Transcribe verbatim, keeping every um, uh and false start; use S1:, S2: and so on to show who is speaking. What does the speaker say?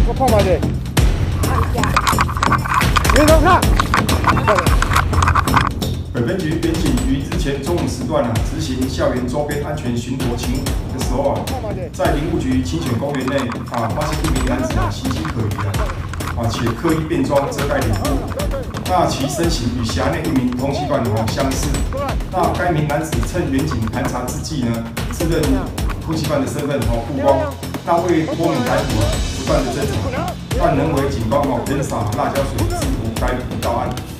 S1: 我看嘛的。别动看。
S2: 北分局民警于日前中午时段啊，执行校园周边安全巡逻勤务的时候啊，在林务局清泉公园内啊，发现一名男子啊，形迹可疑啊，啊且刻意变装遮盖脸部。那其身形与辖内一名通缉犯啊相似。那该名男子趁远警盘查之际呢，自认通缉犯的身份哦曝光。那为脱敏逮捕啊，不断的侦查，但仍为警方哦喷洒辣椒水制服该捕到案。